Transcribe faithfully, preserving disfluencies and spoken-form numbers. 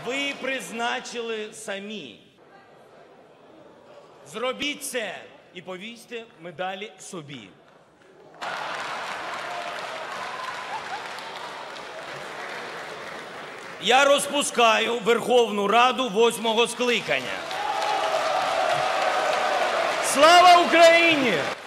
Ви призначили самі. Зробіть це і повісьте медалі собі. Я розпускаю Верховну Раду восьмого скликання. Слава Україні!